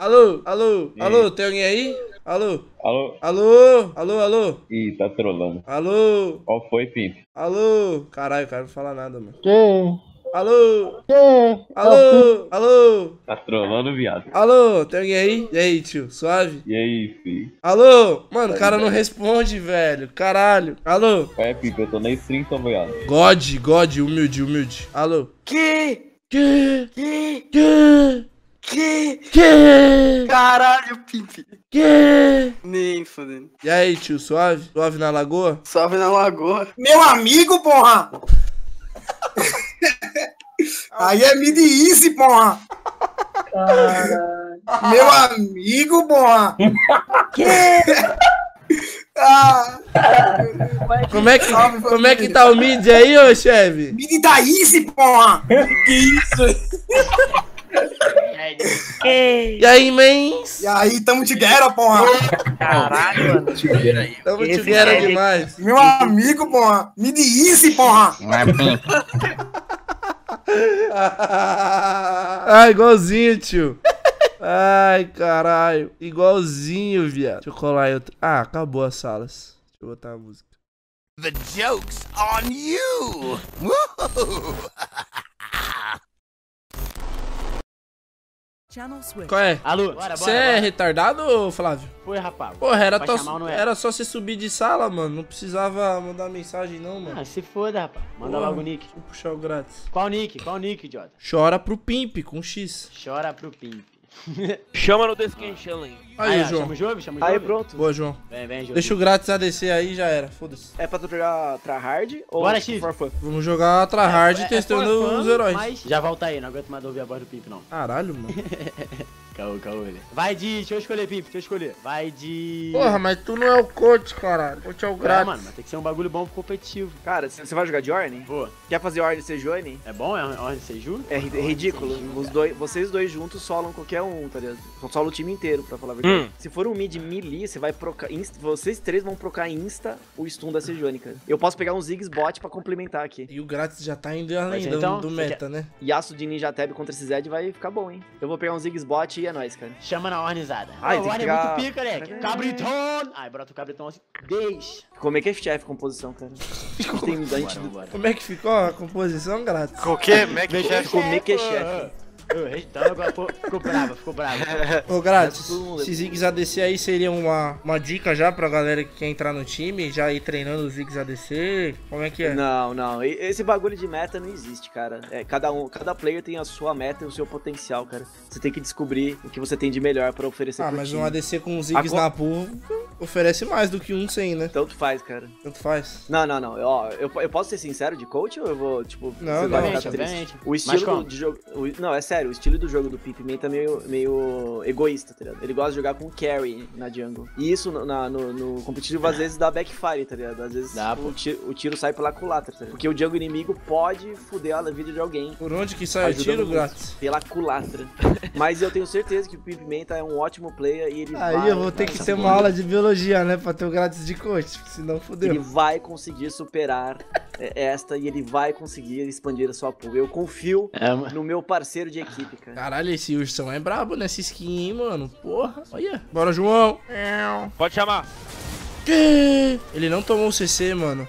Alô, alô, alô, tem alguém aí? Alô, Alô? alô, alô, alô, Ih, tá trolando. alô, Qual foi, Pimp? alô. Caralho, o cara não fala nada, mano. Quem? Alô, Quem? É o alô, alô, Tá trolando, viado. alô, tem alguém aí? E aí, tio, suave? E aí, fi? Alô, mano, o cara não responde, velho, caralho. Alô, É, Pimp, eu tô na stream, tô viado. God, humilde, humilde. Alô. Que? Que? Que? Que? Que? Que? Caralho, Pimp. Que? Nem fodendo. E aí, tio, suave? Suave na lagoa? Salve na lagoa. Meu amigo, porra! Aí é mid easy, porra! Meu amigo, porra! Que? Ah, Como é que tá o mid aí, ô chefe? mid da easy, porra! Que isso? E aí, mens? E aí, tamo together, porra! Caralho, mano. Tamo Esse together cara é demais. Meu amigo, porra! Mid easy, porra! Ah, igualzinho, tio. Ai, caralho. Igualzinho, viado. Deixa eu colar aí outro. Ah, acabou as salas. Deixa eu botar a música. The joke's on you! Woo! Qual é? Alô, bora, Você é retardado, Flávio? Foi, rapaz. Porra, Vai chamar ou não era? era só você subir de sala, mano. Não precisava mandar mensagem, não, mano. Ah, se foda, rapaz. Manda Porra. logo o nick. Vou puxar o grátis. Qual nick? Qual nick, idiota? Chora pro Pimp, com X. Chora pro Pimp. Chama no The Skin Challenge. Aí, ó, João. Chama o Jove, chama o Aí Jove. pronto. Boa, João. Vem, Jove. Deixa o grátis ADC aí, já era. Foda-se. É pra tu jogar tryhard ou Bora, X. for fun? Vamos jogar tryhard testando for fun, os heróis. Mas já volta aí, não aguento mais ouvir a voz do Pimp, não. Caralho, mano. Caô, ele. Vai de... Deixa eu escolher, Pimp, deixa eu escolher. Vai de... Porra, mas tu não é o coach, caralho. O coach é o É, grátis. mano, mas tem que ser um bagulho bom pro competitivo. Cara, você vai jogar de Orne? Pô, Quer fazer Orne Sejuani? é bom? É ordem de Seju? É ridículo. Vocês dois juntos solam qualquer um, tá ligado? Solam o time inteiro, pra falar a verdade. Se for um mid melee, você vai procar. Vocês três vão procar insta o stun da Sejuani, cara. Eu posso pegar um Ziggs bot pra complementar aqui. E o grátis já tá indo além ser, então? do Você meta, né? Yasuo de Ninja Tab contra esse Zed vai ficar bom, hein? Eu vou pegar um Ziggs bot e é nóis, cara. Chama na ornizada. Ai, O tem que Orne é pegar- muito pica, né? Cabritão! Ai, brota o cabritão assim. Deixa. Como é que é chef composição, cara? Tem a gente Bora. Como é que ficou a composição, grátis? O quê? Mac Chef? Como é que é chefe? Então agora ficou bravo. Ô, grátis, todo mundo. esse Ziggs ADC aí seria uma dica já pra galera que quer entrar no time, já ir treinando os Ziggs ADC? Como é que é? Não. Esse bagulho de meta não existe, cara. Cada player tem a sua meta e o seu potencial, cara. Você tem que descobrir o que você tem de melhor pra oferecer Ah, pro mas time. um ADC com um Ziggs Agora- na pool oferece mais do que um sem, né? Tanto faz, cara. Tanto faz. Não. Ó, eu posso ser sincero de coach ou eu vou, tipo... Não, você não. vai ficar Obviamente. triste? O Mas estilo como? de jogo... Não, é sério. O estilo do jogo do Pipman tá meio egoísta, tá ligado? Ele gosta de jogar com carry na jungle. E isso no competitivo às vezes dá backfire, tá ligado? Às vezes Dá, o tiro sai pela culatra, tá ligado? Porque o jungle inimigo pode fuder a vida de alguém. Por onde que sai o Ajudando tiro, muito. grátis? Pela culatra. Mas eu tenho certeza que o Pipmenta é um ótimo player e ele Aí vai... eu vou ter que ter uma aula de biologia, né? Pra ter o grátis de coach, senão Ele fudeu. vai conseguir superar esta e ele vai conseguir expandir a sua pool. Eu confio Mano. no meu parceiro de equipe, cara. Caralho, esse ursão é brabo nessa skin, hein, mano? Porra, olha. Bora, João. Pode chamar. Que? Ele não tomou o CC, mano.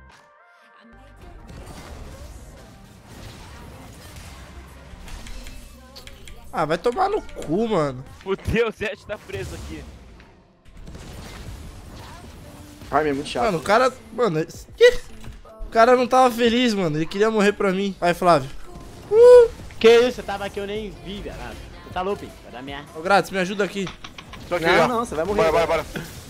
Ah, vai tomar no cu, mano. Fudeu, o Zed tá preso aqui. Farm é muito chato. Mano, o cara... Mano, que? O cara não tava feliz, mano. Ele queria morrer pra mim. Vai, Flávio. Que isso? Eu tava aqui, eu nem vi, velho. Você tá louco, vai dar merda. Ô, Grátis, me ajuda aqui. Tô aqui, Não, ó. não, você vai morrer. Bora.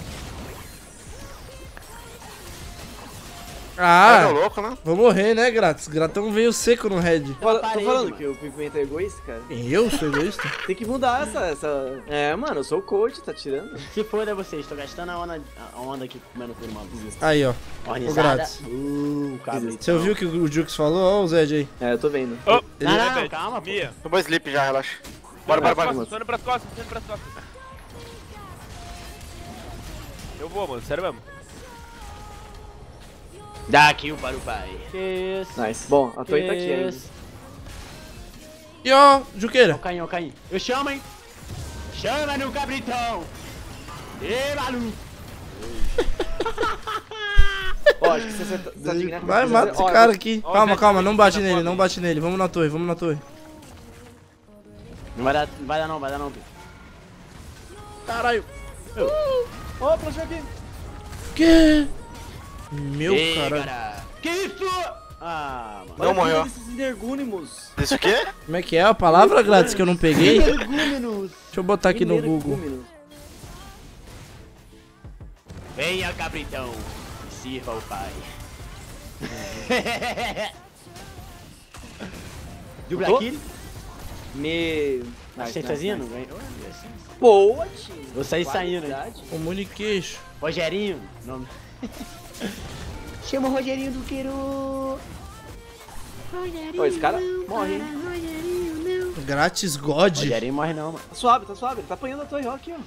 Ah, Tá louco, né? vou morrer, né, Grátis? Gratão veio seco no red. Tô parede, falando mano. que o Pipmenta é egoísta, cara. Eu sou egoísta? Tem que mudar essa... É, mano, eu sou o coach, tá tirando? Se foda vocês, tô gastando a onda aqui comendo tudo mal. Aí, ó. Ornizada. grátis. Cabrito. Você ouviu o que o Jux falou? Ó o Zed aí. É, eu tô vendo. Oh, Não, calma, pô. Mia. Tomou sleep já, relaxa. Bora. Bora. Tô indo pras costas. Eu vou, mano, sério mesmo. Dá aqui o para o pai. Que isso. Nice. Bom, a Toei tá aqui ainda. Isso. E ó, Juqueira. Ó o Caim. Eu chamo, hein. Chama no cabritão. Ê, maluco. Ó, acho que você tá indignado. Vai, mata esse cara aqui. Calma, calma, não bate nele, não bate nele. Vamos na torre, vamos na torre. Não vai dar não, vai dar não. Caralho. Ó, próximo aqui. Que? Meu Ei, caralho. cara. Que isso? Ah, mano. Não morreu. Esses energúmenos. Isso aqui? Como é que é a palavra, Gladys, que eu não peguei? Deixa Energúmenos. eu botar aqui no Google. Energúmenos. Venha, cabritão. Sirva o pai. Dupla Tô? kill. Meu. Achei fazendo? Ganhou. Boa, time. Vou sair saindo, hein? Qualidade. Comunication. Rogerinho. Nome. Chama o Rogerinho do Queiro. Ó, esse cara morre, hein? Grátis God. Rogerinho morre não, mano. Tá suave, tá suave. Ele tá apanhando a torre, ó, aqui, ó.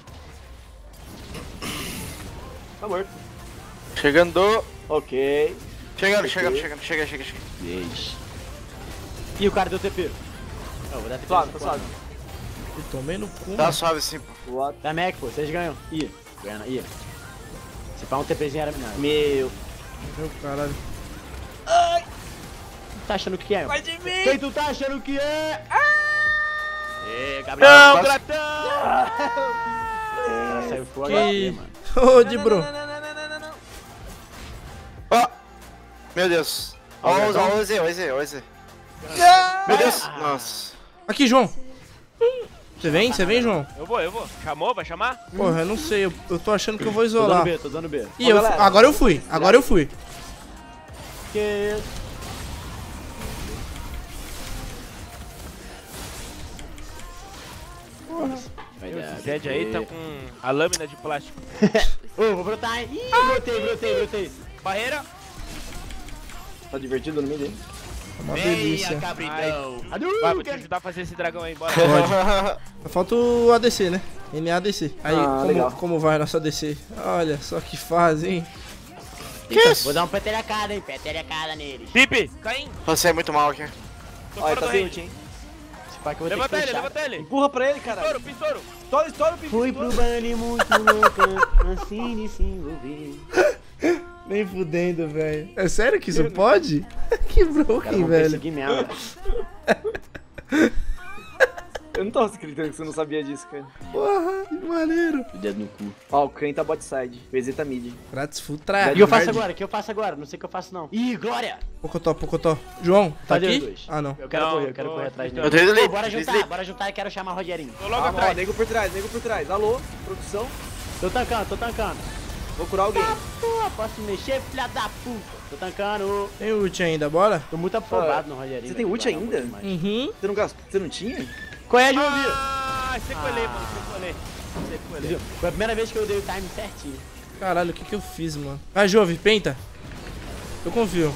Tá morto. Chegando. Ok. Chega. Deixa. E o cara deu TP. Eu vou dar TP. Suave, tá suave. Eu tomei no cu. Tá suave sim, pô. What? Da Mac, pô, vocês ganham. Ih, ganha, ih. Se pá um TPzinho era minado. Meu. Meu caralho. Tá achando que é? Vai de mim! Quem tu tá achando que é? Ê, Gabriel. Não, gratão! Ela saiu fora Que- aqui, mano. Ô, de bro. Não. Ó. Meu Deus. Ó o EZ. Meu Deus. Nossa. Aqui, João. Você vem, João? Eu vou. Chamou? Vai chamar? Porra, eu não sei. Eu tô achando que eu vou Tô dando isolar. B, tô dando B. Ih, agora eu fui. Que... Vai dar. O Zed aí tá com a lâmina de plástico. Ô, vou brotar, hein? Ih, brotei. Barreira. Tá divertido no meio dele? Uma Venha, delícia. cabritão. Vai, vou te ajudar a fazer esse dragão aí, bora. Pode. Falta o ADC, né? NADC. Aí, legal. como vai nosso ADC? Olha só que fase, hein? Vou dar um peterecada, hein? Peterecada nele. Pipe, Caim. Você é muito mal aqui. Tô Ó, ele fora tá do sem rei. ult, hein? Esse pá que eu vou ter Levanta que ele, fechar. levanta ele. Empurra pra ele, caralho. Pistouro. Estoura o pipi. Fui pro Bunny muito louca, assim de se envolver. Nem fudendo, velho. É sério que isso pode? Que Cara, broken, vou velho. perseguir mesmo, velho. Eu não tô acreditando que você não sabia disso, cara. Porra, que maneiro. O dedo no cu. Ó, o Kane tá bot side. O EZ tá mid. Grátis full O try. que eu faço agora? O que eu faço agora? Não sei o que eu faço, não. Ih, Glória! Pocotó. João, tá Cadê os aqui? dois? Ah, não. Eu quero Não, correr, eu quero tô- correr atrás tô- dele. Eu tô indo ali. Bora juntar e quero chamar o Rogerinho. Tô logo Ó, atrás. nego por trás. Alô, produção. Tô tancando. Vou curar alguém. Pô, posso mexer, filha da puta. Tô tancando. Tem ult ainda, bora? Tô muito afobado no Rogerinho. Você tem velho. ult Vai dar um ainda? pouco mais. Uhum. Você não gastou? Você não tinha? Qual é, João Vitor? Sequelei, mano. Sequelei. Foi a primeira vez que eu dei o time certinho. Caralho, o que eu fiz, mano? Vai, Jove, penta. Eu confio.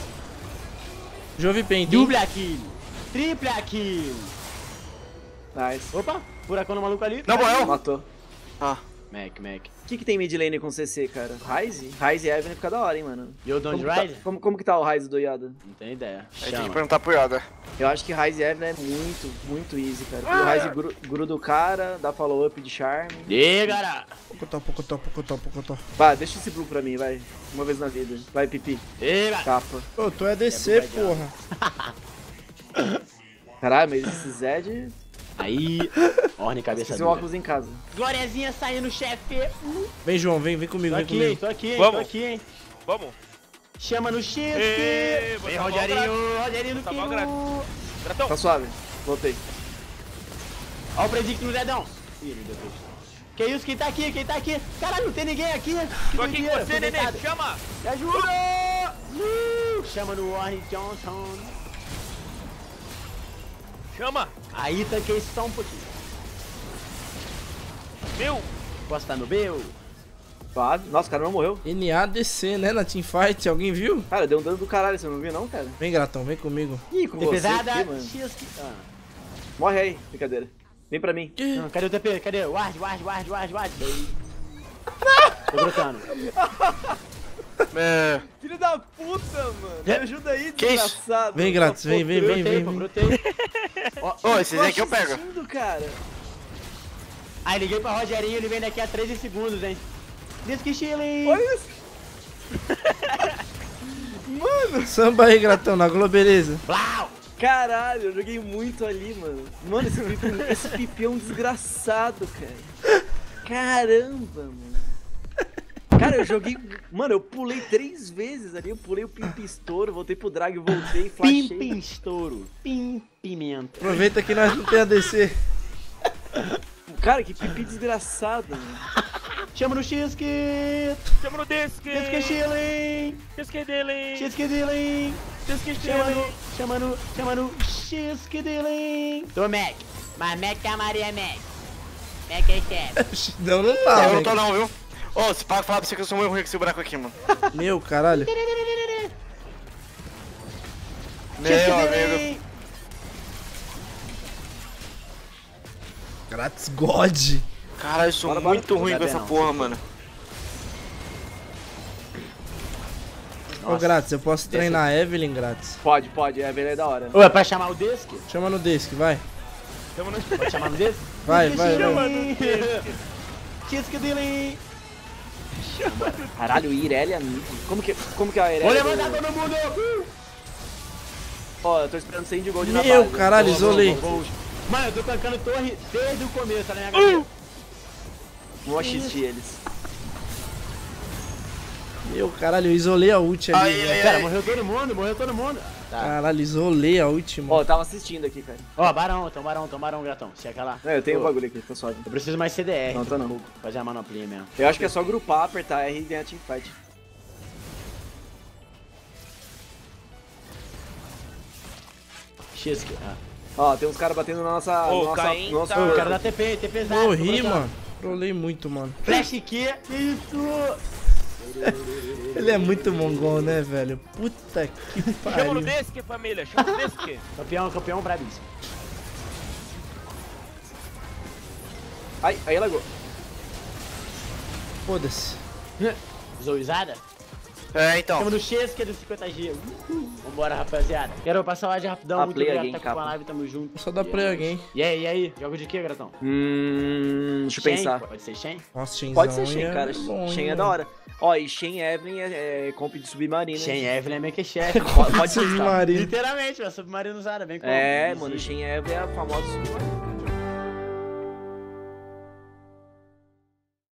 Jove, penta, hein? Dupla kill. Tripla kill. Nice. Opa, furacão no maluco ali. Não morreu? Matou. Mac. O que tem mid lane com CC, cara? Ryze? Ryze e Evan fica da hora, hein, mano. E o Don't Como que, Ride? tá, como que tá o Ryze do Yada? Não tenho ideia. Aí tem que Chama. perguntar pro Yoda. Eu acho que Ryze e Evan é muito easy, cara. Porque o Ryze gruda o cara, dá follow-up de charme. E cara. Pocotó. Vai, deixa esse blue pra mim, vai. Uma vez na vida. Vai, Pipi. E cara. Capa. Ô, tu é DC, porra. Caralho, mas esse Zed... Aí, Orne cabeça Esqueci o dura. óculos em casa. Gloriazinha saindo, chefe. Vem, João, vem comigo, Tô vem comigo. aqui, hein, Vamos. tô aqui, hein. Vamos. Chama no shift. Ê, vou Vem, salvar o Rogerinho no salvar o quilo. Gratão. Tá suave. Voltei. Ó o predict no dedão. Ih, meu Deus. Que isso? Quem tá aqui? Caralho, não tem ninguém aqui. Que Tô aqui com doideira, você, fui neném. deitado. Chama. Me ajuda. Chama no Warren Johnson. Chama. Aí tanquei só um pouquinho. Meu. Posso estar no B? Suave. Nossa, o cara não morreu. NADC, né, na teamfight. Alguém viu? Cara, deu um dano do caralho, você não viu não, cara? Vem, Gratão, vem comigo. Ih, com você Pesada. aqui, mano. X. Morre aí, brincadeira. Vem pra mim. Não, cadê o TP? Cadê? Ward. Tô brotando. É. Filho da puta, mano. Me ajuda aí, Que isso? desgraçado. Vem, Grátis, vem. Brotei. Ô, esses aí que eu pego. Cara. Aí liguei pra Rogerinho, ele vem daqui a 13 segundos, hein. Disque chilling. Olha isso. Mano. Samba aí, Gratão, na Globo, beleza. Blau. Caralho, eu joguei muito ali, mano. Mano, esse pipi é um desgraçado, cara. Caramba, mano. Cara, eu joguei... Mano, eu pulei 3 vezes ali. Eu pulei o Pimpistouro, voltei pro drag, voltei, flashei. Pim estouro. Pimenta. Aproveita que nós não tem ADC. Cara, que pipi desgraçado, mano. Chama no Xisque. Chama no disque. Disque chilling. Disque dele. Xisque dealing. Disque Chama no Xisque dealing. Tô Mac. Mas Mac é a Maria Mac. Mac é chefe. Não, não tá, Eu não tô velho. não, viu? Ô, se para falar pra você que eu sou muito ruim com esse buraco aqui, mano. Meu, caralho. Meu amigo. Grátis God. Cara, eu sou Bora, muito bora. ruim Não com dá essa não. porra, mano. Ô, Grátis, eu posso treinar a Evelyn, Grátis? Pode, a velha é da hora. Ô, é pra chamar o Disque? Chama no Disque, vai. Chama no Pode chamar no Disque? Vai, vai, Chama vai. no Xisque dealing. Caralho, Irelia mid. Como que é a Irelia? Vou levantar todo mundo. Ó, eu tô esperando você de gold na Meu, base. caralho, isolei. Mano, eu tô tancando torre desde o começo, tá na minha cabeça. Vou assistir eles. Meu, caralho, eu isolei a ult ali. Ai, velho. ai, Pera, ai. morreu todo mundo. Tá. Caralho, isolei a ult, mano. Ó, eu tava assistindo aqui, cara. Ó, barão, Gratão. Checa lá. É, eu tenho Ô, um bagulho aqui, tô suave. Eu preciso mais CDR. Não, tô não. Fazer a manoplinha mesmo. Eu acho que é só grupar, apertar R e ganhar teamfight. Xisque. Ah. Ó, tem uns caras batendo na nossa... Ô, nossa Caim nossa... tá- Ô, o cara dá TP pesado. Morri, tô mano. Trolei muito, mano. Flash Q. Isso. Ele é muito mongol, né, velho? Puta que Chama no pariu. disque, família. Chama no disque. Campeão brabíssimo. Ai, aí lagou. Foda-se. Zoizada? É, então. Chama no Xisque do 50G. Vambora, rapaziada. Quero passar lá de rapidão. A Muito play obrigado again, por estar com a capa. live. Tamo junto. Só dá play alguém. E aí? Jogo de quê, Gratão? Deixa eu Shen? pensar. Pode ser Shen? Nossa, Shenzão Pode ser Shen, é cara. bom, Shen hein, é da mano. hora. Ó, e Shen Evelyn é comp de submarino. hein? Shen Evelyn é meio que chefe. Pode ser. Submarino. Literalmente, é submarino usada, bem como. É, mano, Shen Evelyn é a famosa submarino.